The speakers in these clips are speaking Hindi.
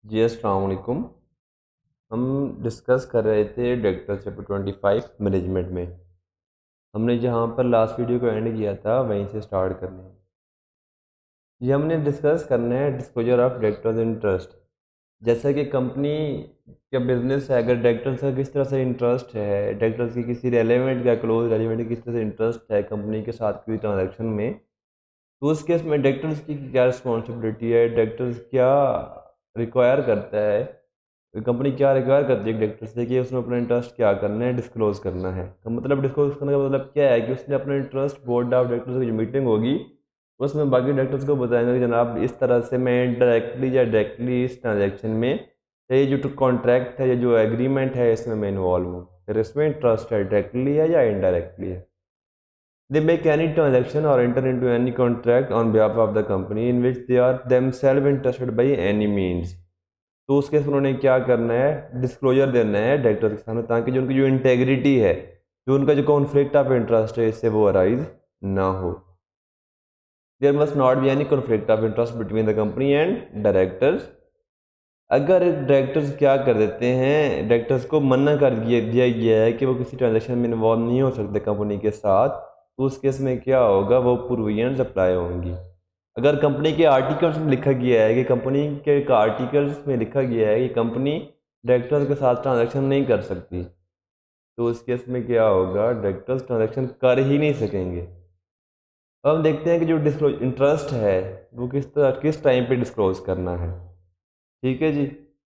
जी अस्सलाम वालेकुम। हम डिस्कस कर रहे थे डायरेक्टर चैप्टर 25 मैनेजमेंट में। हमने जहाँ पर लास्ट वीडियो को एंड किया था वहीं से स्टार्ट करने हैं। ये हमने डिस्कस करना है डिस्क्लोजर ऑफ डायरेक्टर्स इंटरेस्ट। जैसा कि कंपनी का बिजनेस है, अगर डायरेक्टर्स का किस तरह से इंटरेस्ट है, डायरेक्टर्स की किसी रेलेवेंट का क्लोज रेलेवेंट किस तरह से इंटरेस्ट है कंपनी के साथ कोई ट्रांजेक्शन में, तो उस केस में डायरेक्टर्स की क्या रिस्पॉन्सिबिलिटी है, डायरेक्टर्स क्या रिक्वायर करता है, कंपनी क्या रिक्वायर करती है डायरेक्टर से कि उसने अपना इंटरेस्ट क्या करना है, डिस्क्लोज करना है। तो मतलब डिस्क्लोज करने का मतलब क्या है कि उसने अपना इंटरेस्ट बोर्ड ऑफ डायरेक्टर्स की जो मीटिंग होगी उसमें बाकी डायरेक्टर्स को बताएंगे कि जनाब इस तरह से मैं डायरेक्टली या डायरेक्टली इस ट्रांजेक्शन में ये जो कॉन्ट्रैक्ट है, ये जो एग्रीमेंट है, इसमें मैं इन्वॉल्व हूँ। फिर इसमें इंटरेस्ट है डायरेक्टली है या इनडायरेक्टली है। They make any transaction or enter into any contract on behalf of the company in which they are themselves interested by any means। तो उस केस में उन्होंने क्या करना है, डिस्क्लोजर देना है डायरेक्टर के सामने, ताकि जो उनकी जो इंटेग्रिटी है, जो उनका जो कॉन्फ्लिक्ट ऑफ इंटरेस्ट है, इससे वो अराइज ना हो। There must not be any conflict of interest between the company and directors. अगर डायरेक्टर्स क्या कर देते हैं, डायरेक्टर्स को मना कर दिया गया है कि वो किसी ट्रांजेक्शन में इन्वॉल्व नहीं हो सकते कंपनी के साथ, तो उस केस में क्या होगा, वो प्रोविजंस अप्लाई होंगी। अगर कंपनी के आर्टिकल्स में लिखा गया है कि कंपनी के आर्टिकल्स में लिखा गया है कि कंपनी डायरेक्टर्स के साथ ट्रांजैक्शन नहीं कर सकती, तो उस केस में क्या होगा, डायरेक्टर्स ट्रांजैक्शन कर ही नहीं सकेंगे। अब हम देखते हैं कि जो डिस्क्लोज इंटरेस्ट है वो किस टाइम पे डिस्क्लोज करना है। ठीक है जी।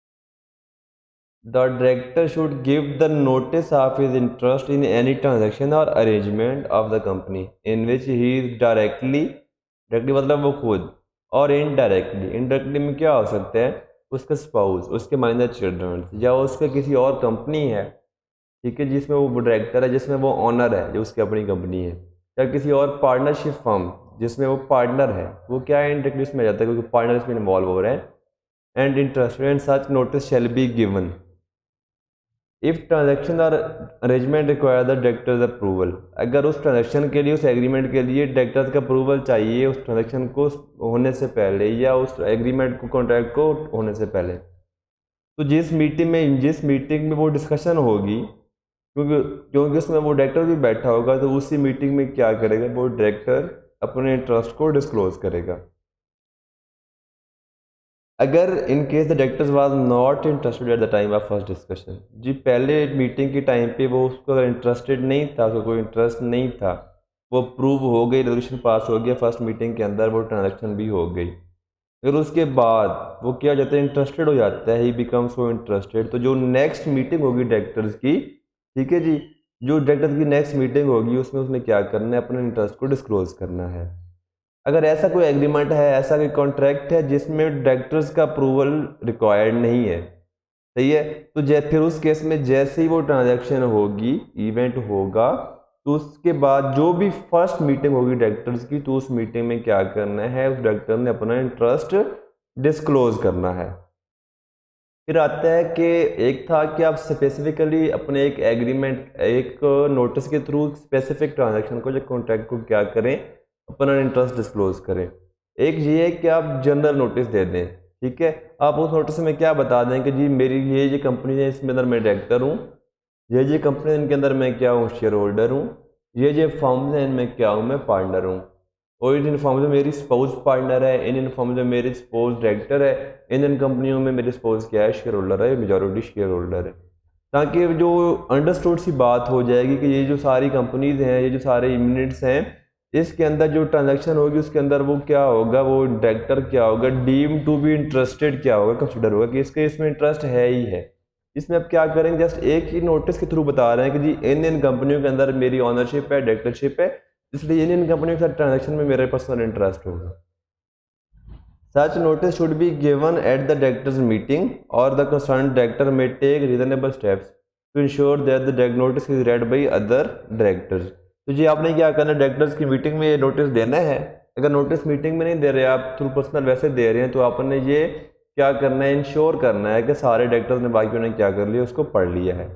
The director should give the notice of his interest in any transaction or arrangement of the company in which he is directly मतलब वो खुद, और इनडायरेक्टली में क्या हो सकता है, उसका स्पाउस, उसके माइनर चिल्ड्रन, या उसके किसी और कंपनी है, ठीक है, जिसमें वो डायरेक्टर है, जिसमें वो ऑनर है, जो उसकी अपनी कंपनी है, या किसी और पार्टनरशिप फर्म जिसमें वो पार्टनर है, वो क्या है, इनडायरेक्टली इसमें आ जाता है क्योंकि पार्टनर इसमें इन्वॉल्व हो रहे हैं। And interested and such notice shall be given if transaction or arrangement require the directors approval. अगर उस ट्रांजैक्शन के लिए, उस एग्रीमेंट के लिए डायरेक्टर्स का अप्रूवल चाहिए उस ट्रांजैक्शन को होने से पहले, या उस एग्रीमेंट को, कॉन्ट्रैक्ट को होने से पहले, तो जिस मीटिंग में वो डिस्कशन होगी, क्योंकि क्योंकि उसमें वो डायरेक्टर भी बैठा होगा, तो उसी मीटिंग में क्या करेगा, वो डायरेक्टर अपने इंटरेस्ट को डिस्क्लोज करेगा। अगर in case the director was not interested at the time of first discussion, जी पहले मीटिंग के टाइम पे वो उसको अगर इंटरेस्टेड नहीं था, उसको कोई इंटरेस्ट नहीं था, वो अप्रूव हो गई, रेजोल्यूशन पास हो गया फर्स्ट मीटिंग के अंदर, वो ट्रांजैक्शन भी हो गई, अगर उसके बाद वो क्या हो जाता है, इंटरेस्टेड हो जाता है, ही बिकम सो इंटरेस्टेड, तो जो नेक्स्ट मीटिंग होगी डायरेक्टर्स की, ठीक है जी, जो डायरेक्टर्स की नेक्स्ट मीटिंग होगी उसमें उसने क्या करना है, अपने इंटरेस्ट को डिस्क्लोज करना है। अगर ऐसा कोई एग्रीमेंट है, ऐसा कोई कॉन्ट्रैक्ट है जिसमें डायरेक्टर्स का अप्रूवल रिक्वायर्ड नहीं है, सही है, तो फिर उस केस में जैसे ही वो ट्रांजैक्शन होगी, इवेंट होगा, तो उसके बाद जो भी फर्स्ट मीटिंग होगी डायरेक्टर्स की, तो उस मीटिंग में क्या करना है, उस डायरेक्टर ने अपना इंटरेस्ट डिस्क्लोज करना है। फिर आता है कि एक था कि आप स्पेसिफिकली अपने एक एग्रीमेंट, एक नोटिस के थ्रू स्पेसिफिक ट्रांजैक्शन को, जो कॉन्ट्रैक्ट को क्या करें, अपना इंटरेस्ट डिस्क्लोज करें। एक ये है कि आप जनरल नोटिस दे दें, ठीक है, आप उस नोटिस में क्या बता दें कि जी मेरी ये कंपनी है, इसमें अंदर मैं डायरेक्टर हूँ, ये कंपनी इनके अंदर मैं क्या हूँ, शेयर होल्डर हूँ, ये फॉर्म्स हैं, इनमें क्या हूँ, मैं पार्टनर हूँ, और इन फॉर्म्स में मेरी स्पाउस पार्टनर है, इन फॉर्म्स में मेरी स्पाउस डायरेक्टर है, इन कंपनियों में मेरी स्पाउस क्या है, शेयर होल्डर है, मेजॉरिटी शेयर होल्डर है, ताकि जो अंडरस्टूड सी बात हो जाएगी कि ये जो सारी कंपनीज हैं, ये जो सारे यूनिट्स हैं, इसके अंदर जो ट्रांजैक्शन होगी उसके अंदर वो क्या होगा, वो डायरेक्टर क्या होगा, डीम टू बी इंटरेस्टेड क्या होगा, कंसिडर होगा कि इसके इसमें इंटरेस्ट है ही है। इसमें अब क्या करेंगे, जस्ट एक ही नोटिस के थ्रू बता रहे हैं कि जी इन कंपनियों के अंदर मेरी ऑनरशिप है, डायरेक्टरशिप है, इसलिए इन कंपनियों के साथ ट्रांजैक्शन में मेरा पर्सनल इंटरेस्ट होगा। Such notice should be given at the directors meeting, or the concerned director may take reasonable steps to ensure that the notice is read by other directors। तो जी आपने क्या करना है, डायरेक्टर्स की मीटिंग में ये नोटिस देना है। अगर नोटिस मीटिंग में नहीं दे रहे, आप थ्रू पर्सनल वैसे दे रहे हैं, तो आपने ये क्या करना है, इंश्योर करना है कि सारे डायरेक्टर्स ने, बाकियों ने क्या कर लिया, उसको पढ़ लिया है।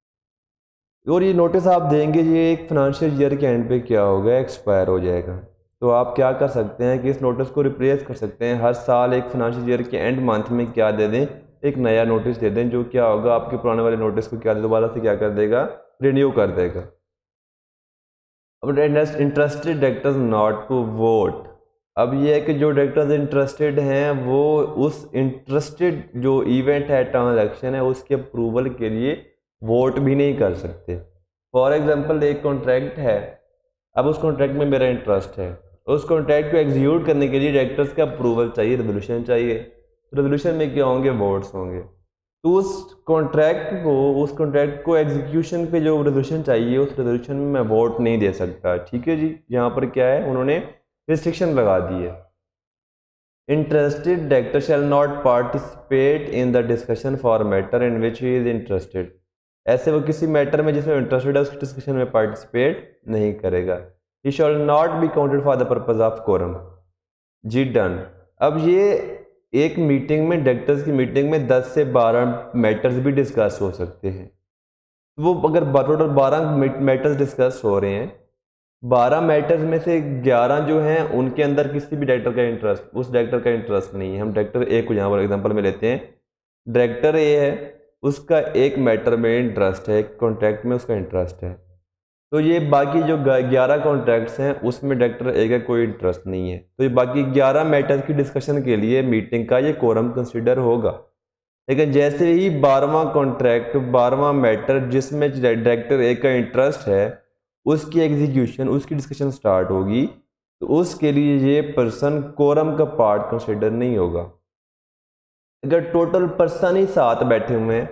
और ये नोटिस आप देंगे, ये एक फाइनेंशियल ईयर के एंड पे क्या होगा, एक्सपायर हो जाएगा। तो आप क्या कर सकते हैं कि इस नोटिस को रिप्लेस कर सकते हैं, हर साल एक फाइनेंशियल ईयर के एंड मंथ में क्या दे दें, एक नया नोटिस दे दें, जो क्या होगा आपके पुराने वाले नोटिस को क्या दोबारा से क्या कर देगा, रिन्यू कर देगा। अब interested directors not to vote, अब ये है कि जो डायरेक्टर्स इंटरेस्टेड हैं वो उस इंटरेस्टेड जो इवेंट है, ट्रांजैक्शन है, उसके अप्रूवल के लिए वोट भी नहीं कर सकते। फॉर एग्जांपल एक कॉन्ट्रैक्ट है, अब उस कॉन्ट्रैक्ट में मेरा इंटरेस्ट है, उस कॉन्ट्रैक्ट को एग्जीक्यूट करने के लिए डायरेक्टर्स का अप्रूवल चाहिए, रेजोल्यूशन चाहिए। रेजोल्यूशन में क्या होंगे, वोट्स होंगे। तो उस कॉन्ट्रैक्ट को एग्जीक्यूशन पे जो रेजोल्यूशन चाहिए, उस रेजोल्यूशन में मैं वोट नहीं दे सकता। ठीक है जी, यहाँ पर क्या है, उन्होंने रिस्ट्रिक्शन लगा दी है। Interested director shall not participate in the discussion for matter in which he is interested, ऐसे वो किसी मैटर में जिसमें इंटरेस्टेड है उसकी डिस्कशन में पार्टिसिपेट नहीं करेगा। He shall not be counted for the purpose of quorum, जी डन। अब ये एक मीटिंग में, डायरेक्टर्स की मीटिंग में 10 से 12 मैटर्स भी डिस्कस हो सकते हैं। वो अगर टोटल 12 मैटर्स डिस्कस हो रहे हैं, 12 मैटर्स में से 11 जो हैं उनके अंदर किसी भी डायरेक्टर का इंटरेस्ट, उस डायरेक्टर का इंटरेस्ट नहीं है। हम डायरेक्टर ए को यहाँ पर एग्जांपल में लेते हैं, डायरेक्टर ए है, उसका एक मैटर में इंटरेस्ट है, एक कॉन्ट्रैक्ट में उसका इंटरेस्ट है। तो ये बाकी जो 11 कॉन्ट्रैक्ट्स हैं उसमें डायरेक्टर ए का कोई इंटरेस्ट नहीं है, तो ये बाकी 11 मैटर्स की डिस्कशन के लिए मीटिंग का ये कोरम कंसिडर होगा। लेकिन जैसे ही 12वां कॉन्ट्रैक्ट, 12वां मैटर जिसमें डायरेक्टर ए का इंटरेस्ट है, उसकी एग्जीक्यूशन, उसकी डिस्कशन स्टार्ट होगी, तो उसके लिए ये पर्सन कोरम का पार्ट कंसिडर नहीं होगा। अगर टोटल पर्सन ही 7 बैठे हुए हैं,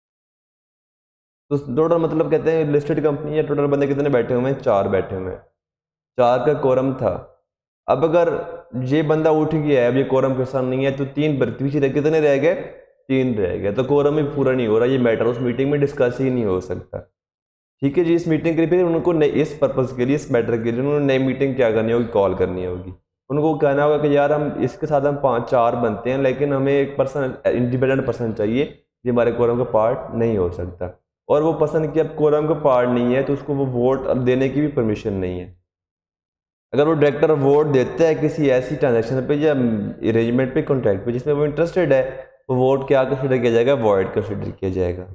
तो टोटल मतलब कहते हैं लिस्टेड कंपनी है, टोटल बंदे कितने बैठे हुए हैं, 4 बैठे हुए हैं, 4 का कोरम था। अब अगर ये बंदा उठ गया है, अब ये कोरम के साथ नहीं है, तो 3 पीछे कितने रह गए, 3 रह गए, तो कोरम ही पूरा नहीं हो रहा, ये मैटर उस मीटिंग में डिस्कस ही नहीं हो सकता। ठीक है जी, इस मीटिंग के लिए फिर उनको इस पर्पज़ के लिए, इस मैटर के लिए उन्होंने नई मीटिंग क्या करनी होगी, कॉल करनी होगी। उनको कहना होगा कि यार हम इसके साथ हम 5-4 बनते हैं, लेकिन हमें एक पर्सन, इंडिपेंडेंट पर्सन चाहिए, ये हमारे कोरम का पार्ट नहीं हो सकता। और वो पर्सन की अब कोरम का पार्ट नहीं है, तो उसको वो वोट देने की भी परमिशन नहीं है। अगर वो डायरेक्टर वोट देता है किसी ऐसी ट्रांजैक्शन पे या अरेंजमेंट पे, कॉन्ट्रैक्ट पे जिसमें वो इंटरेस्टेड है, वो वोट क्या कंसिडर किया जाएगा, वॉइड कंसिडर किया जाएगा।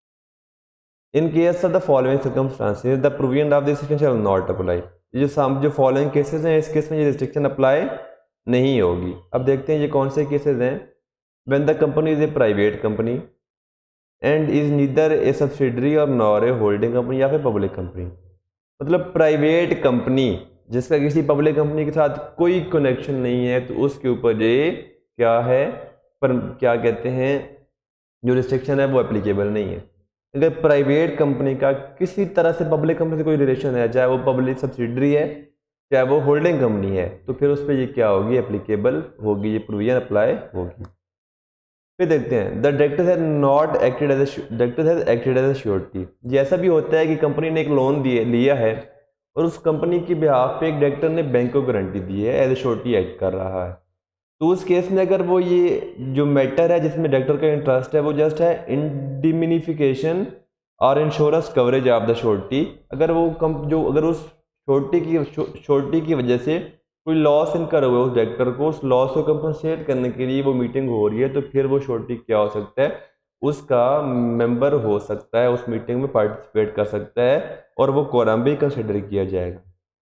In case of the following circumstances the provision of this section shall not apply, जो फॉलोइंग केसेस हैं, इस केस में ये रिस्ट्रिक्शन अप्लाई नहीं होगी। अब देखते हैं ये कौन से केसेस हैं। When the company is a private company and is neither a subsidiary or nor a holding company, या फिर पब्लिक कंपनी, मतलब प्राइवेट कंपनी जिसका किसी पब्लिक कंपनी के साथ कोई कनेक्शन नहीं है, तो उसके ऊपर ये क्या है, पर क्या कहते हैं, जो रिस्ट्रिक्शन है वो एप्लीकेबल नहीं है। अगर प्राइवेट कंपनी का किसी तरह से पब्लिक कंपनी से कोई रिलेशन है, चाहे वो पब्लिक सब्सिडरी है, चाहे वो होल्डिंग कंपनी है, तो फिर उस पर ये क्या होगी, एप्लीकेबल होगी, ये प्रोविजन अप्लाई होगी। फिर देखते हैं, the director has not acted as a surety. ये ऐसा भी होता है कि कंपनी ने एक लोन लिया है और उस कंपनी की बिहाफ पे एक डायरेक्टर ने बैंक को गारंटी दी है, एज ए श्योरिटी एक्ट कर रहा है। तो उस केस में अगर वो ये जो मैटर है जिसमें डायरेक्टर का इंटरेस्ट है, वो जस्ट है indemnification or insurance coverage of the surety, अगर वो अगर उस श्योरिटी की वजह से कोई लॉस इनकर हुआ उस डायरेक्टर को, उस लॉस को कंपनसेट करने के लिए वो मीटिंग हो रही है, तो फिर वो श्योरिटी क्या हो सकता है, उसका मेंबर हो सकता है, उस मीटिंग में पार्टिसिपेट कर सकता है, और वो कोरम भी कंसिडर किया जाएगा।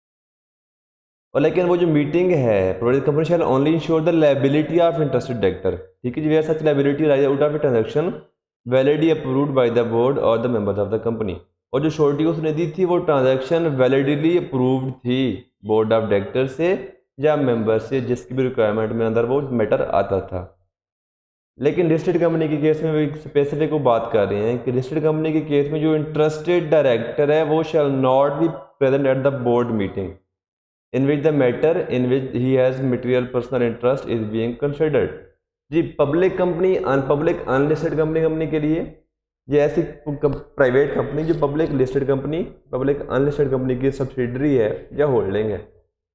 और लेकिन वो जो मीटिंग है, provide company shall only insure the liability of interested director, ठीक है जी, where such liability rise out of a transaction validly approved by the board or the members of the company. और जो श्योरिटी उसने दी थी वो ट्रांजैक्शन वैलिडली अप्रूव्ड थी बोर्ड ऑफ डायरेक्टर से या मेंबर से, जिसकी भी रिक्वायरमेंट में अंदर वो मैटर आता था। लेकिन लिस्टेड कंपनी के केस में वो स्पेसिफिक को बात कर रहे हैं कि लिस्टेड कंपनी के केस में जो इंटरेस्टेड डायरेक्टर है वो shall not be present at the board meeting in which the matter in which he has material personal interest is being considered। जी, public company, unpublic unlisted company के लिए, ये ऐसी प्राइवेट कंपनी जो public listed company, public unlisted company की सब्सिडरी है या होल्डिंग है,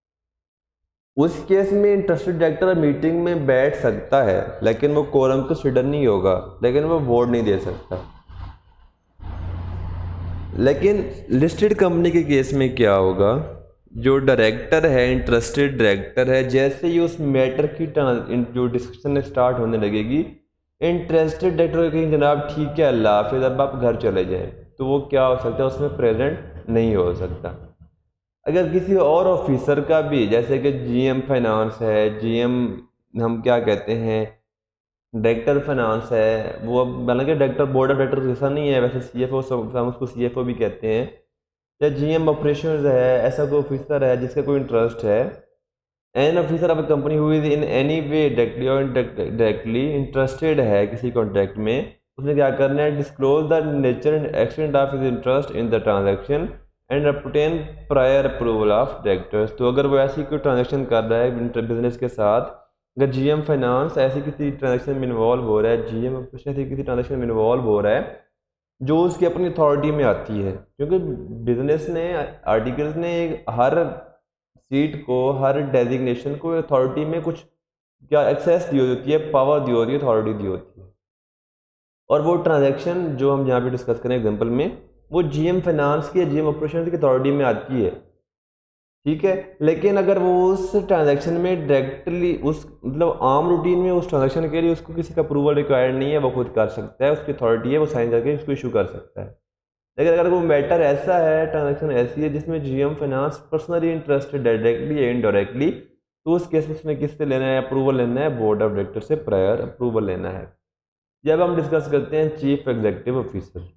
उस केस में इंटरेस्टेड डायरेक्टर मीटिंग में बैठ सकता है, लेकिन वो कोरम कंसिडर नहीं होगा, लेकिन वो वोट नहीं दे सकता। लेकिन लिस्टेड कंपनी के केस में क्या होगा, जो डायरेक्टर है, इंटरेस्टेड डायरेक्टर है, जैसे ही उस मैटर की जो डिस्कशन स्टार्ट होने लगेगी, इंटरेस्टेड डायरेक्टर कहीं जनाब ठीक है अल्लाह हाफिज़ अब आप घर चले जाएं, तो वो क्या हो सकता है, उसमें प्रेजेंट नहीं हो सकता। अगर किसी और ऑफिसर का भी, जैसे कि जीएम फाइनेंस है, जीएम हम क्या कहते हैं, डायरेक्टर फाइनेंस है, वो अब हालांकि डायरेक्टर बोर्ड ऑफ डायरेक्टर जैसा नहीं है, वैसे सीएफओ हम उसको सीएफओ भी कहते हैं, या जीएम ऑपरेशंस है, ऐसा कोई ऑफिसर है जिसका कोई इंटरेस्ट है, an officer of a company who is in any way directly or directly interested है किसी कॉन्ट्रैक्ट में, उसने क्या करना है, disclose the nature and extent of his interest in the transaction and obtain prior approval of directors. तो अगर वो ऐसी कोई ट्रांजैक्शन कर रहा है बिजनेस के साथ, अगर जीएम फाइनेंस ऐसी किसी ट्रांजैक्शन में इन्वॉल्व हो रहा है, जीएम ऑपरेशन ऐसी किसी ट्रांजैक्शन में इन्वॉल्व हो रहा है जो उसकी अपनी अथॉरिटी में आती है, क्योंकि बिजनेस ने, आर्टिकल्स ने हर सीट को, हर डेजिग्नेशन को अथॉरिटी में कुछ क्या एक्सेस दी होती है, पावर दी होती है, अथॉरिटी दी होती है, और वो ट्रांजैक्शन जो हम यहाँ पे डिस्कस करें एग्जांपल में, वो जीएम फाइनेंस की या जीएम ऑपरेशन की अथॉरिटी में आती है, ठीक है। लेकिन अगर वो उस ट्रांजैक्शन में डायरेक्टली उस मतलब आम रूटीन में उस ट्रांजैक्शन के लिए उसको किसी का अप्रूवल रिक्वायर्ड नहीं है, वो खुद कर सकता है, उसकी अथॉरिटी है, वो साइन करके उसको इशू कर सकता है। लेकिन अगर वो मैटर ऐसा है, ट्रांजैक्शन ऐसी है जिसमें जीएम फाइनेंस पर्सनली इंटरेस्टेड है डायरेक्टली या इनडायरेक्टली, तो उस केस में उसमें किससे लेना है, अप्रूवल लेना है, बोर्ड ऑफ डायरेक्टर से प्रायर अप्रूवल लेना है। जब हम डिस्कस करते हैं chief executive officer,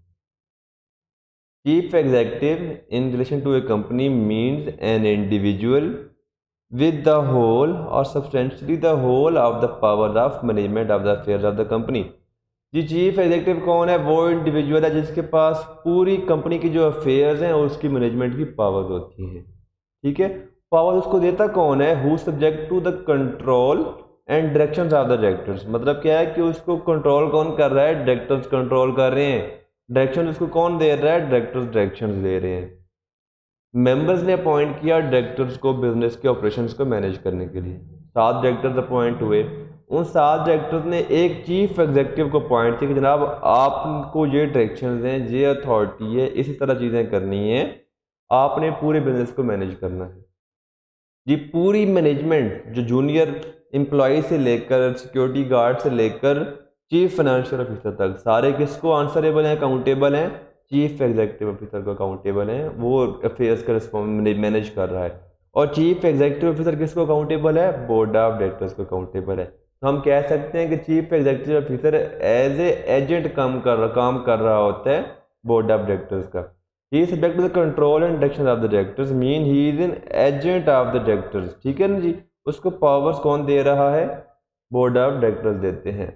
Chief executive in relation to a company means an individual with the whole or substantially the whole of the powers of management of the affairs of the company। जी चीफ एग्जीक्यूटिव कौन है, वो इंडिविजुअल है जिसके पास पूरी कंपनी की जो अफेयर्स हैं उसकी मैनेजमेंट की पावर्स होती हैं, ठीक है। पावर उसको देता कौन है, who subject to the control and directions of the directors. मतलब क्या है कि उसको कंट्रोल कौन कर रहा है, डायरेक्टर्स कंट्रोल कर रहे हैं। डायरेक्शन उसको कौन दे रहा है, डायरेक्टर्स डायरेक्शन दे रहे हैं। मेंबर्स ने अपॉइंट किया डायरेक्टर्स को बिजनेस के ऑपरेशंस को मैनेज करने के लिए, 7 डायरेक्टर्स अपॉइंट हुए। उन 7 डायरेक्टर्स ने एक चीफ एग्जीक्यूटिव को अपॉइंट किया कि जनाब आपको ये डायरेक्शन हैं, ये अथॉरिटी है, इसी तरह चीज़ें करनी है, आपने पूरे बिजनेस को मैनेज करना है। जी पूरी मैनेजमेंट जो जूनियर एम्प्लॉय से लेकर सिक्योरिटी गार्ड से लेकर चीफ फाइनेंशियल ऑफिसर तक सारे किसको आंसरेबल हैं, अकाउंटेबल हैं, चीफ एग्जीक्यूटिव ऑफिसर को अकाउंटेबल हैं, वो अफेयर्स का मैनेज कर रहा है। और चीफ एग्जीक्यूटिव ऑफिसर किसको अकाउंटेबल है, बोर्ड ऑफ डायरेक्टर्स को अकाउंटेबल है। तो हम कह सकते हैं कि chief executive officer as a agent काम कर रहा होता है बोर्ड ऑफ डायरेक्टर्स का। He is subject to the control and direction of the directors, mean he is an agent of the directors, ठीक है ना जी। उसको पावर्स कौन दे रहा है, बोर्ड ऑफ डायरेक्टर्स देते हैं।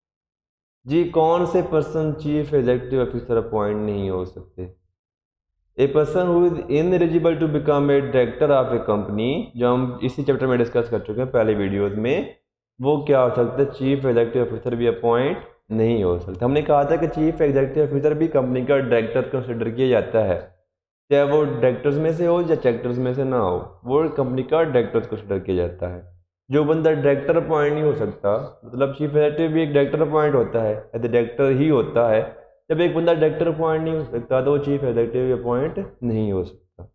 जी कौन से person chief executive officer appoint नहीं हो सकते, a person who is ineligible to become a director of a company, जो हम इसी चैप्टर में डिस्कस कर चुके हैं पहले वीडियोस में, वो क्या हो सकता है, चीफ एग्जीक्यूटिव ऑफिसर भी अपॉइंट नहीं हो सकता। हमने कहा था कि चीफ एग्जीक्यूटिव ऑफिसर भी कंपनी का डायरेक्टर कंसिडर किया जाता है, चाहे वो डायरेक्टर्स में से हो या चैप्टर्स में से ना हो, वो कंपनी का डायरेक्टर कंसिडर किया जाता है। जो बंदा डायरेक्टर अपॉइंट नहीं हो सकता, मतलब चीफ एग्जीक्यूटिव भी एक डायरेक्टर अपॉइंट होता है, डायरेक्टर ही होता है। जब एक बंदा डायरेक्टर अपॉइंट नहीं हो सकता तो वो चीफ एग्जीक्यूटिव भी अपॉइंट नहीं हो सकता।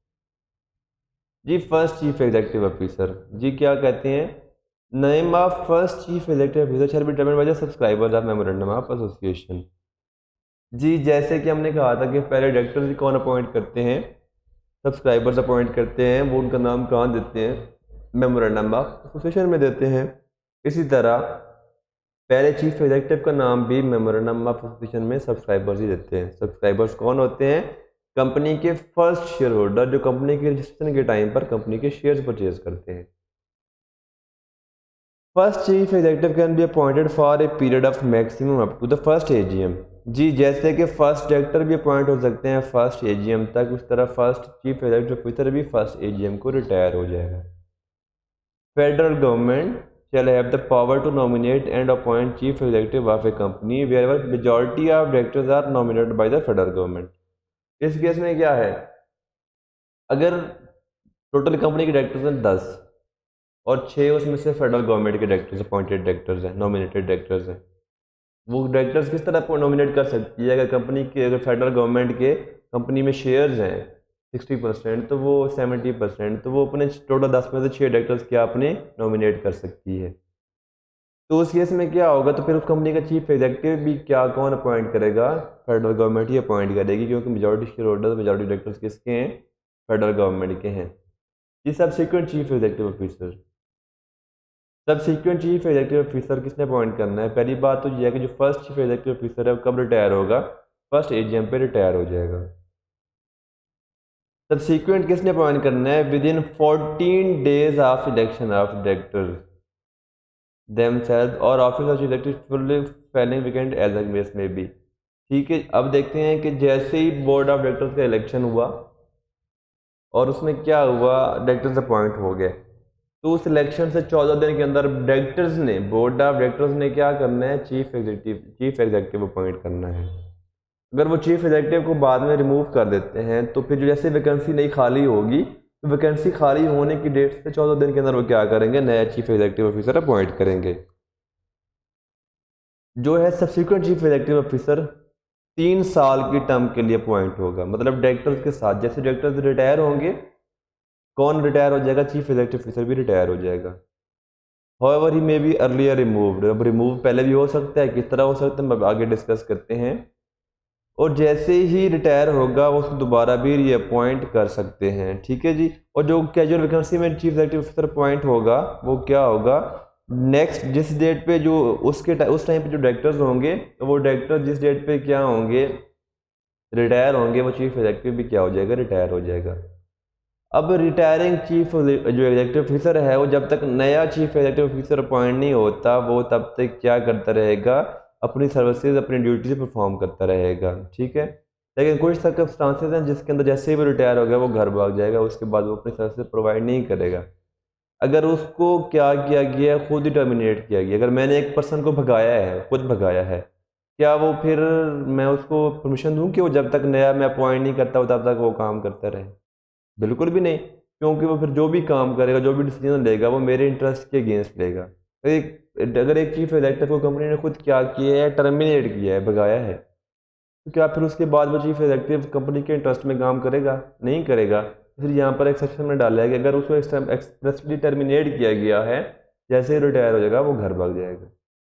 जी फर्स्ट चीफ एग्जीक्यूटिव ऑफिसर, जी क्या कहते हैं, name of first chief executive officer shall be determined by the subscribers of memorandum of association. जी जैसे कि हमने कहा था कि पहले डायरेक्टर जी कौन अपॉइंट करते हैं, सब्सक्राइबर्स अपॉइंट करते हैं, वो उनका नाम कहाँ देते हैं, मेमोरेंडम ऑफ एसोसिएशन में देते हैं। इसी तरह पहले चीफ एग्जीक्यूटिव का नाम भी मेमोरेंडम ऑफ एसोसिएशन में सब्सक्राइबर्स ही देते हैं। सब्सक्राइबर्स कौन होते हैं, कंपनी के फर्स्ट शेयर होल्डर, जो कंपनी के रजिस्ट्रेशन के टाइम पर कंपनी के शेयर्स परचेज करते हैं। First chief executive can be appointed for a period of maximum up to the first AGM. जी जैसे कि फर्स्ट डायरेक्टर भी अपॉइंट हो सकते हैं फर्स्ट एजीएम तक, उस तरह फर्स्ट चीफ एग्जीक्यूटिव ऑफिसर भी फर्स्ट एजीएम को रिटायर हो जाएगा। Federal government shall have the power to nominate and appoint chief executive of a company wherever majority of directors are nominated by the federal government। इस केस में क्या है, अगर टोटल कंपनी के डायरेक्टर्स हैं 10 और 6 उसमें से फेडरल गवर्नमेंट के डायरेक्टर्स, अपॉइंटेड डायरेक्टर्स हैं, नॉमिनेटेड डायरेक्टर्स हैं, वो डायरेक्टर्स किस तरह नॉमिनेट कर सकती है, अगर कंपनी के, अगर फेडरल गवर्नमेंट के कंपनी में शेयर्स हैं 60%, तो वो 70%, तो वो अपने टोटल 10 में से 6 डायरेक्टर्स क्या अपने नॉमिनेट कर सकती है। तो उस केस में क्या होगा, तो फिर उस कंपनी का चीफ एग्जीक्यूटिव भी क्या कौन अपॉइंट करेगा, फेडरल गवर्नमेंट ही अपॉइंट करेगी, क्योंकि majority share holders majority directors किसके हैं, फेडरल गवर्नमेंट के हैं। ये subsequent chief executive officer, subsequent chief executive officer किसने अपॉइंट करना है। पहली बात तो यह है कि जो फर्स्ट चीफ एग्जीक्यूटिव ऑफिसर है वो कब रिटायर होगा, फर्स्ट एजीएम पे रिटायर हो जाएगा। सबसिक्वेंट किसने अपॉइंट करना है, within 14 days of election of directors themselves और office of elected fully falling vacant as एस में भी। ठीक है, अब देखते हैं कि जैसे ही बोर्ड ऑफ डायरेक्टर्स का इलेक्शन हुआ और उसमें क्या हुआ, डायरेक्टर्स अपॉइंट हो गए, तो उस इलेक्शन से 14 दिन के अंदर डायरेक्टर्स ने, बोर्ड ऑफ डायरेक्टर्स ने क्या करना है, चीफ एग्जीक्यूटिव अपॉइंट करना है। अगर वो चीफ एग्जीक्यूटिव को बाद में रिमूव कर देते हैं तो फिर जो जैसे वैकेंसी नहीं खाली होगी, तो वैकेंसी खाली होने की डेट से 14 दिन के अंदर वो क्या करेंगे, नया चीफ एग्जीक्यूटिव ऑफिसर अपॉइंट करेंगे। जो है सब्सिक्वेंट चीफ एग्जीक्यूटिव ऑफिसर 3 साल की टर्म के लिए अपॉइंट होगा, मतलब डायरेक्टर्स के साथ जैसे डायरेक्टर्स रिटायर होंगे, कौन रिटायर हो जाएगा, चीफ एग्जीक्यूटिव ऑफिसर भी रिटायर हो जाएगा। However he may be earlier removed, अब रिमूव पहले भी हो सकता है, किस तरह हो सकता है हम आगे डिस्कस करते हैं। और जैसे ही रिटायर होगा वो उसको दोबारा भी रीअपॉइंट कर सकते हैं। ठीक है जी। और जो कैजुअल वैकेंसी में चीफ एग्जीक्यूटिव ऑफिसर अपॉइंट होगा वो क्या होगा, नेक्स्ट जिस डेट पे जो उस टाइम पे जो डायरेक्टर्स होंगे, तो वो डायरेक्टर जिस डेट पे क्या होंगे, रिटायर होंगे, वो चीफ एग्जीक्यूटिव भी क्या हो जाएगा, रिटायर हो जाएगा। अब रिटायरिंग चीफ जो एग्जीक्यूटिव ऑफिसर है वो जब तक नया चीफ एग्जीक्यूटिव ऑफिसर अपॉइंट नहीं होता, वो तब तक क्या करता रहेगा, अपनी सर्विसेज अपनी ड्यूटी परफॉर्म करता रहेगा। ठीक है, लेकिन कुछ सर्कमस्टांसेस हैं जिसके अंदर जैसे ही वो रिटायर हो गया वो घर भाग जाएगा, उसके बाद वो अपनी सर्विसेज प्रोवाइड नहीं करेगा। अगर उसको क्या किया गया, खुद ही टर्मिनेट किया गया, अगर मैंने एक पर्सन को भगाया है, खुद भगाया है, क्या वो फिर मैं उसको परमिशन दूं कि वो जब तक नया मैं अपॉइंट नहीं करता तब तक वो काम करता रहे? बिल्कुल भी नहीं, क्योंकि वो फिर जो भी काम करेगा, जो भी डिसीजन लेगा, वो मेरे इंटरेस्ट के अगेंस्ट लेगा। अगर एक चीफ एग्जीक्यूटिव को कंपनी ने खुद क्या किया है, टर्मिनेट किया है, भगाया है, तो क्या फिर उसके बाद वो चीफ एग्जीक्यूटिव कंपनी के इंटरेस्ट में काम करेगा? नहीं करेगा। फिर यहाँ पर एक सेक्शन में डाला है कि अगर उसको एक्सप्रेसली टर्मिनेट किया गया है, जैसे ही रिटायर हो जाएगा वो घर भाग जाएगा।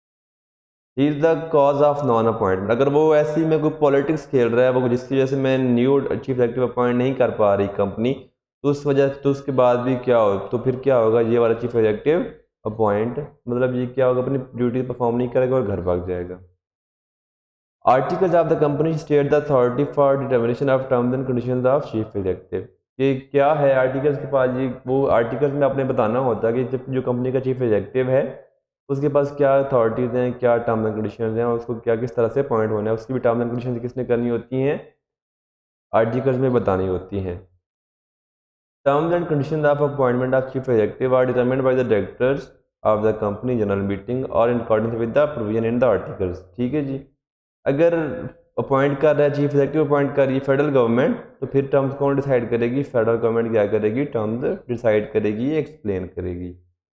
He is the cause of non appointment. अगर वो ऐसी में कोई पॉलिटिक्स खेल रहा है, वो जिसकी वजह से मैं न्यू चीफ एग्जीक्यूटिव अपॉइंट नहीं कर पा रही कंपनी, तो उस वजह तो उसके बाद भी क्या हो, तो फिर क्या होगा, ये वाला चीफ एग्जीक्यूटिव अपॉइंट मतलब ये क्या होगा, अपनी ड्यूटी परफॉर्म नहीं करेगा और घर भाग जाएगा। Articles of the company state the authority for determination of terms and conditions of chief executive. ये क्या है आर्टिकल्स के पास जी, वो आर्टिकल्स में आपने बताना होता है कि जब जो कंपनी का चीफ एग्जीक्यूटिव है उसके पास क्या अथॉरिटीज़ हैं, क्या टर्म्स एंड कंडीशंस हैं, और उसको क्या किस तरह से अपॉइंट होना है, उसकी भी टर्म्स एंड कंडीशंस किसने करनी होती हैं, आर्टिकल्स में बतानी होती हैं। Terms and conditions of appointment of chief executive are determined by the directors of the company general meeting और in according with the provision in the articles. ठीक है जी। अगर अपॉइंट कर रहा है चीफ एग्जीक्यूटिव, अपॉइंट कर रही है फेडरल गवर्नमेंट, तो फिर टर्म्स कौन डिसाइड करेगी, फेडरल गवर्नमेंट क्या करेगी, टर्म्स डिसाइड करेगी, एक्सप्लेन करेगी।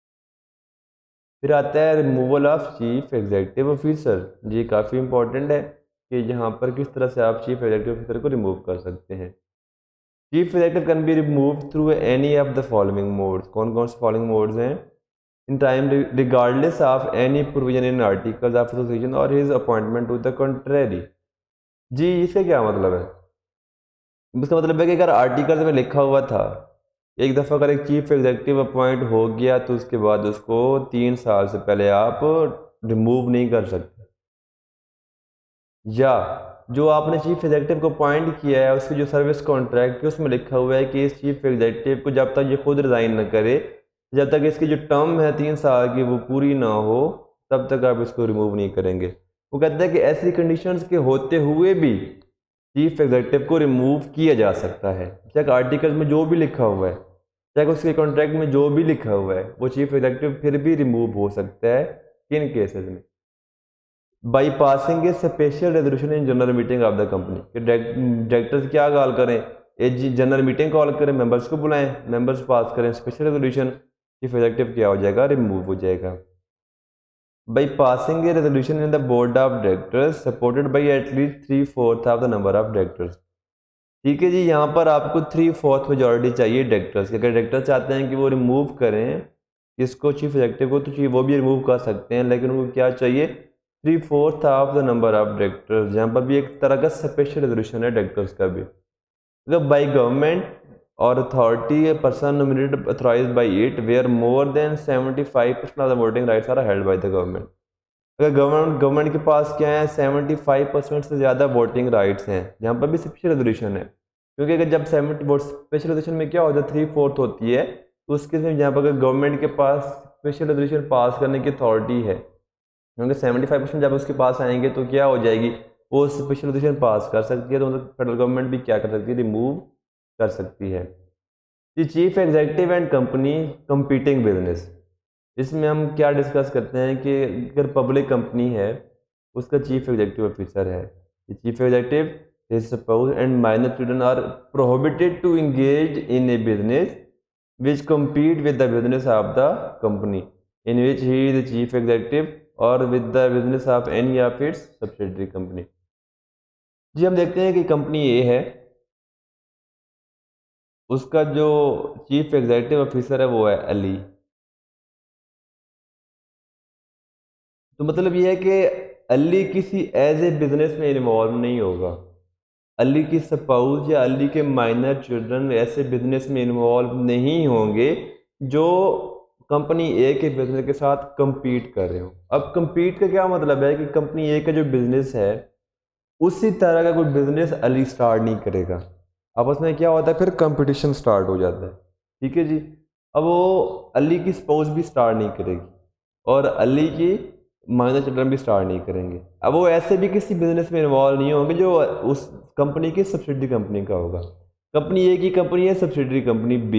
फिर आता है removal of chief executive officer. ये काफ़ी इंपॉर्टेंट है कि यहाँ पर किस तरह से आप चीफ एग्जीक्यूटिव ऑफिसर को रिमूव कर सकते हैं। Chief executive can be remove through any of the following modes. कौन कौन से फॉलोइंग मोड्स हैं, in time regardless of any provision in articles of association और his appointment to the contrary. जी इसका क्या मतलब है, इसका मतलब है कि अगर आर्टिकल्स में लिखा हुआ था एक दफ़ा अगर एक चीफ एग्जीक्यूटिव अपॉइंट हो गया तो उसके बाद उसको 3 साल से पहले आप रिमूव नहीं कर सकते, या जो आपने चीफ एग्जीक्यूटिव को अपॉइंट किया है उसकी जो सर्विस कॉन्ट्रैक्ट है उसमें लिखा हुआ है कि इस चीफ एग्जीक्यूटिव को जब तक ये खुद रिज़ाइन न करे, जब तक इसकी जो टर्म है 3 साल की वो पूरी ना हो, तब तक आप इसको रिमूव नहीं करेंगे। वो कहते हैं कि ऐसी कंडीशंस के होते हुए भी चीफ एग्जीक्यूटिव को रिमूव किया जा सकता है, चाहे आर्टिकल में जो भी लिखा हुआ है, चाहे उसके कॉन्ट्रैक्ट में जो भी लिखा हुआ है, वो चीफ एग्जीक्यूटिव फिर भी रिमूव हो सकता है। किन केसेस में, by passing a special resolution in general meeting of the company, कि डायरेक्टर्स क्या कॉल करें, जनरल मीटिंग कॉल करें, मेंबर्स को बुलाएं, मेंबर्स पास करें स्पेशल रेजोल्यूशन, चीफ एग्जीक्यूटिव क्या हो जाएगा, रिमूव हो जाएगा। by passing a resolution in the board of directors supported by at least 3/4 of the number of directors। ठीक है जी। यहाँ पर आपको 3/4 मेजॉरिटी चाहिए डायरेक्टर्स की। अगर डायरेक्टर चाहते हैं कि वो रिमूव करें इसको, चीफ एग्जेक्टिव को, तो वो भी रिमूव कर सकते हैं, लेकिन उनको क्या चाहिए? 3/4 of the number of directors. यहाँ पर भी एक तरह का स्पेशल रेजोल्यूशन है डायरेक्टर्स का भी। अगर बाई गवर्नमेंट और authority person nominated authorized by it where more than 75% of the voting rights are held by the government. अगर गवर्नमेंट के पास क्या है, 75% से ज़्यादा वोटिंग राइट्स हैं, यहाँ पर भी स्पेशल रेजोल्यूशन है। क्योंकि अगर जब 70 स्पेशल रेजोल्यूशन में क्या होता है, 3/4 होती है, तो उसके लिए यहाँ पर अगर गवर्नमेंट के पास स्पेशल रेजोल्यूशन पास करने की अथॉरिटी है, क्योंकि 75% जब उसके पास आएंगे तो क्या हो जाएगी, वो स्पेशल रेजोल्यूशन पास कर सकती है। तो मतलब फेडरल गवर्नमेंट भी क्या कर सकती है, रिमूव कर सकती है। The chief executive and company competing business. इसमें हम क्या डिस्कस करते हैं कि अगर पब्लिक कंपनी है, उसका चीफ एग्जेक्टिव ऑफिसर है। Chief executive, his spouse and minor children are prohibited to engage in a business which compete with the business of the company in which he is the chief executive or with the business of any of its subsidiary company। जी हम देखते हैं कि कंपनी ए है, उसका जो चीफ एग्जेक्टिव ऑफिसर है वो है अली। तो मतलब ये है कि अली किसी एज ए बिजनेस में इन्वॉल्व नहीं होगा। अली की स्पाउस या अली के माइनर चिल्ड्रन ऐसे बिजनेस में इन्वॉल्व नहीं होंगे जो कंपनी ए के बिजनेस के साथ compete कर रहे हो। अब compete का क्या मतलब है कि कंपनी ए का जो बिजनेस है उसी तरह का कोई बिजनेस अली स्टार्ट नहीं करेगा। आपस में क्या होता है, फिर कंपटीशन स्टार्ट हो जाता है। ठीक है जी। अब वो अली की स्पाउस भी स्टार्ट नहीं करेगी और अली की माइनर चिल्ड्रन भी स्टार्ट नहीं करेंगे। अब वो ऐसे भी किसी बिजनेस में इन्वॉल्व नहीं होंगे जो उस कंपनी की सब्सिडरी कंपनी का होगा। कंपनी ए की कंपनी है, सब्सिडरी कंपनी बी।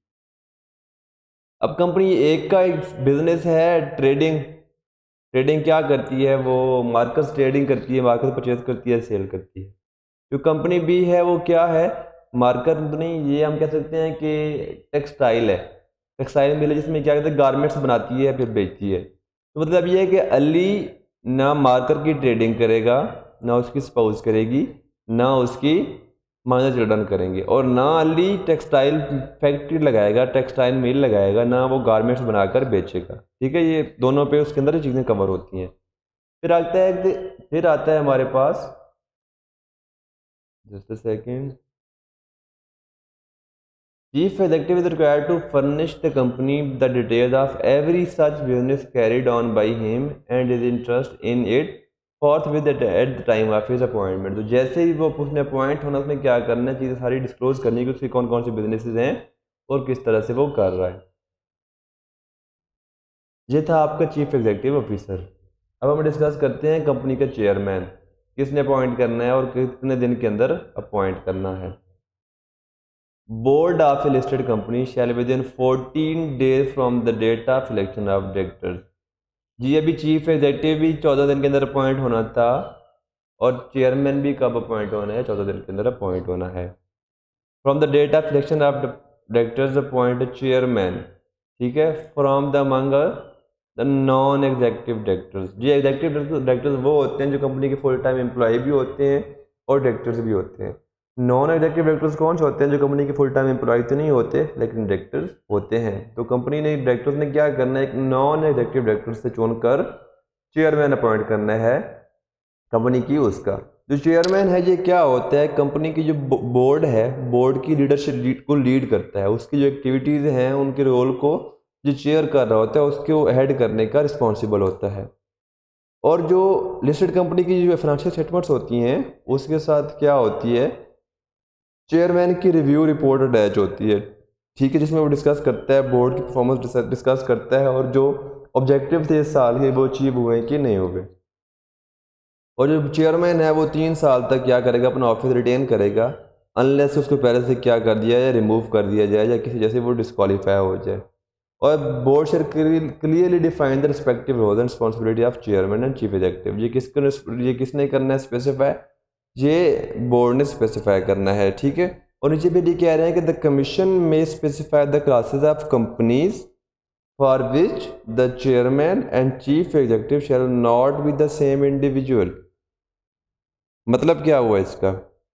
अब कंपनी ए का एक बिजनेस है ट्रेडिंग। ट्रेडिंग क्या करती है, वो मार्केट ट्रेडिंग करती है, मार्केट परचेज करती है, सेल करती है। जो कंपनी बी है वो क्या है, मार्केट नहीं, ये हम कह सकते हैं कि टेक्सटाइल है। टेक्सटाइल मिल जिसमें क्या कहते हैं, गारमेंट्स बनाती है फिर बेचती है। तो मतलब ये है कि अली ना मार्केट की ट्रेडिंग करेगा, ना उसकी स्पाउस करेगी, ना उसकी माइनर चिल्ड्रन करेंगे, और ना अली टेक्सटाइल फैक्ट्री लगाएगा, टेक्सटाइल मिल लगाएगा, ना वो गारमेंट्स बनाकर बेचेगा। ठीक है, ये दोनों पे उसके अंदर चीज़ें कवर होती हैं। फिर आता है हमारे पास, just a second, Chief Executive is required to furnish the company the details of every such business carried on by him and his interest in it forthwith at the time of his appointment। तो जैसे ही वो उसने अपॉइंट होना, उसने क्या करना है, चीज़ें सारी डिस्क्लोज करनी है कि उसके कौन कौन से बिजनेसेस हैं और किस तरह से वो कर रहा है। ये था आपका चीफ एग्जीक्यूटिव ऑफिसर। अब हम डिस्कस करते हैं कंपनी का चेयरमैन, किसने अपॉइंट करना है और कितने दिन के अंदर अपॉइंट करना है। Board of a listed company shall within 14 days from the date of election of directors। जी अभी चीफ एग्जेक्टिव भी 14 दिन के अंदर अपॉइंट होना था और चेयरमैन भी कब अपॉइंट होना है, 14 दिन के अंदर अपॉइंट होना है। From the date of election of directors appoint chairman. ठीक है, from the among the non executive directors. जी एग्जेक्टिव डायरेक्टर्स वो होते हैं जो कंपनी के फुल टाइम एम्प्लॉय भी होते हैं और डायरेक्टर्स भी होते हैं। नॉन एग्जेक्टिव डायरेक्टर्स कौन से होते हैं, जो कंपनी के फुल टाइम एम्प्लॉय तो नहीं होते लेकिन डायरेक्टर्स होते हैं। तो कंपनी ने डायरेक्टर्स ने क्या करना है, एक नॉन एग्जेक्टिव डायरेक्टर से चुनकर चेयरमैन अपॉइंट करना है कंपनी की उसका। जो चेयरमैन है ये क्या होता है, कंपनी की जो बोर्ड है, बोर्ड की लीडरशिप को लीड करता है। उसकी जो एक्टिविटीज़ हैं उनके रोल को जो चेयर कर रहा होता है उसको हेड करने का रिस्पॉन्सिबल होता है। और जो लिस्टेड कंपनी की जो फाइनेंशियल स्टेटमेंट्स होती हैं उसके साथ क्या होती है, चेयरमैन की रिव्यू रिपोर्ट अटैच होती है। ठीक है, जिसमें वो डिस्कस करता है, बोर्ड की परफॉर्मेंस डिस्कस करता है और जो ऑब्जेक्टिव थे इस साल के वो अचीव हुए कि नहीं हुए। और जो चेयरमैन है वो 3 साल तक क्या करेगा, अपना ऑफिस रिटेन करेगा अनलेस उसको पहले से क्या कर दिया जाए, रिमूव कर दिया जाए या किसी जैसे वो डिस्क्वालीफाई हो जाए। और board share clearly define the respective role and responsibility of chairman and chief executive. ये किसने करना है स्पेसिफाई, ये बोर्ड ने स्पेसिफाई करना है। ठीक है, और नीचे भी ये कह रहे हैं कि the commission may specify the classes of companies for which the chairman and chief executive shall not be the same individual. मतलब क्या हुआ इसका,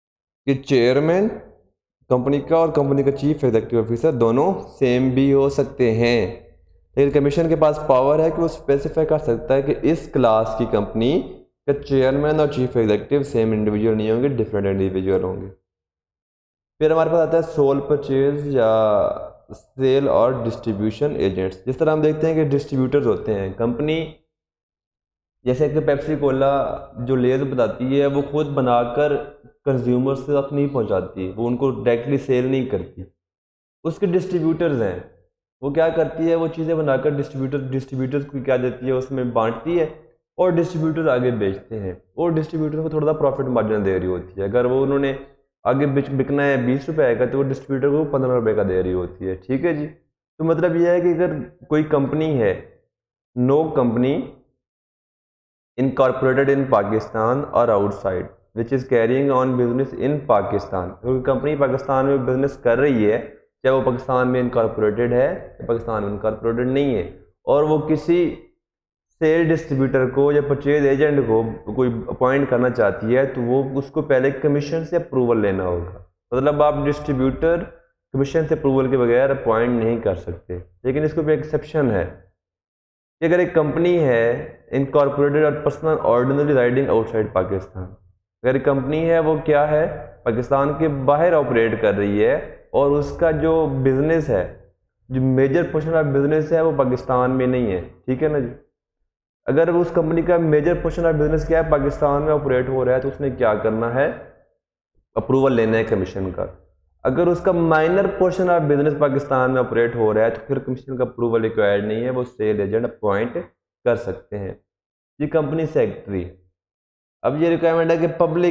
कि चेयरमैन कंपनी का और कंपनी का चीफ एग्जीक्यूटिव ऑफिसर दोनों सेम भी हो सकते हैं, लेकिन कमीशन के पास पावर है कि वो स्पेसिफाई कर सकता है कि इस क्लास की कंपनी का चेयरमैन और चीफ एग्जीक्यूटिव सेम इंडिविजुअल नहीं होंगे, डिफरेंट इंडिविजुअल होंगे। फिर हमारे पास आता है सोल परचेज या सेल और डिस्ट्रीब्यूशन एजेंट्स। जिस तरह हम देखते हैं कि डिस्ट्रीब्यूटर्स होते हैं, कंपनी जैसे कि पेप्सी कोला जो लेज बताती है वो खुद बनाकर कंज्यूमर्स तक नहीं पहुंचाती, वो उनको डायरेक्टली सेल नहीं करती, उसके डिस्ट्रीब्यूटर्स हैं। वो क्या करती है, वो चीज़ें बनाकर डिस्ट्रीब्यूटर्स को क्या देती है, उसमें बांटती है और डिस्ट्रीब्यूटर आगे बेचते हैं और डिस्ट्रीब्यूटर को थोड़ा सा प्रॉफिट मार्जिन दे रही होती है। अगर वो उन्होंने आगे बिकना है 20 रुपये का तो वो डिस्ट्रीब्यूटर को 15 रुपये का दे रही होती है। ठीक है जी। तो मतलब ये है कि अगर कोई कंपनी है, no company incorporated in Pakistan और outside which is carrying on business in Pakistan, क्योंकि कंपनी पाकिस्तान में बिजनेस कर रही है, चाहे वो पाकिस्तान में इनकॉर्पोरेटेड है या पाकिस्तान में इनकॉर्पोरेटेड नहीं है, और वो किसी सेल डिस्ट्रीब्यूटर को या परचेज एजेंट को कोई अपॉइंट करना चाहती है तो वो उसको पहले कमीशन से अप्रूवल लेना होगा। मतलब आप डिस्ट्रीब्यूटर कमीशन से अप्रूवल के बगैर अपॉइंट नहीं कर सकते। लेकिन इसको भी एक्सेप्शन है कि अगर एक कंपनी है इनकॉर्पोरेटेड और personal ordinary riding outside Pakistan, अगर एक कंपनी है वो क्या है, पाकिस्तान के बाहर ऑपरेट कर रही है और उसका जो बिजनेस है, जो मेजर पोर्शन ऑफ बिजनेस है वो पाकिस्तान में नहीं है। ठीक है ना जी। अगर उस कंपनी का मेजर पोर्शन ऑफ बिजनेस क्या है, पाकिस्तान में ऑपरेट हो रहा है, तो उसने क्या करना है, अप्रूवल लेना है कमीशन का। अगर उसका minor portion of business Pakistan में ऑपरेट हो रहा है तो फिर कमीशन का अप्रूवल रिक्वायर्ड नहीं है, वो सेल एजेंट अपॉइंट कर सकते हैं। ये कंपनी सेक्रेटरी। अब ये रिक्वायरमेंट है कि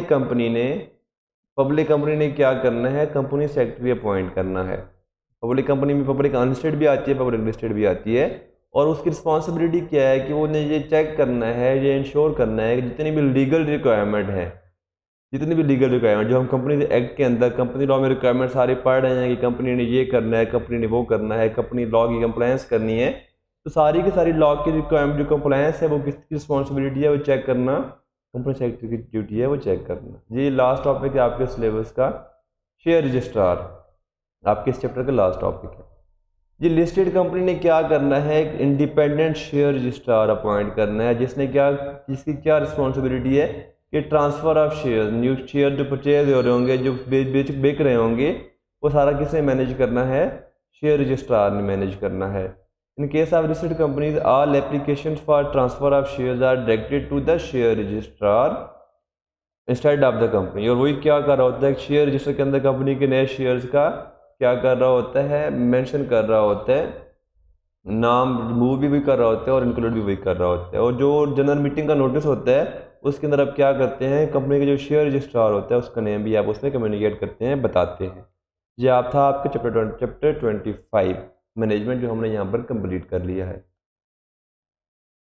पब्लिक कंपनी ने क्या करना है, कंपनी सेक्रेटरी अपॉइंट करना है। पब्लिक कंपनी में पब्लिक अनलिस्टेड भी आती है, पब्लिक लिस्टेड भी आती है, और उसकी रिस्पॉन्सिबिलिटी क्या है कि वो ने ये चेक करना है, ये इंश्योर करना है कि जितनी भी लीगल रिक्वायरमेंट है, जो हम कंपनी एक्ट के अंदर कंपनी लॉ में रिक्वायरमेंट सारी पढ़ रहे हैं कि कंपनी ने ये करना है, कंपनी ने वो करना है, कंपनी लॉ की कंप्लायंस करनी है, तो सारी की सारी लॉ की रिक्वायरमेंट जो कंप्लायंस है वो किसकी रिस्पॉन्सिबिलिटी है, वो चेक करना कंपनी सेक्रेटरी की ड्यूटी है, वो चेक करना। ये लास्ट टॉपिक है आपके सिलेबस का, शेयर रजिस्ट्रार, आपके इस चैप्टर का लास्ट टॉपिक है। ये लिस्टेड कंपनी ने क्या करना है, एक इंडिपेंडेंट शेयर रजिस्ट्रार अपॉइंट करना है, जिसकी क्या रिस्पॉन्सिबिलिटी है कि transfer of share, new share जो परचेज हो रहे होंगे, जो बेच रहे होंगे, वो सारा किसने मैनेज करना है, शेयर रजिस्ट्रार ने मैनेज करना है। In case of listed companies all application for transfer of shares are directed to the share registrar instead of the company. और वही क्या कर रहा होता है, शेयर रजिस्टर के अंदर कंपनी के नए शेयर्स का क्या कर रहा होता है, मेंशन कर रहा होता है, नाम रिमूव भी वही कर रहा होता है और इंक्लूड भी वही कर रहा होता है। और जो जनरल मीटिंग का नोटिस होता है उसके अंदर आप क्या करते हैं, कंपनी के जो शेयर रजिस्ट्रार होता है उसका नेम भी आप उसमें कम्युनिकेट करते हैं, बताते हैं। ये आप था आपके चैप्टर 25 मैनेजमेंट, जो हमने यहाँ पर कंप्लीट कर लिया है।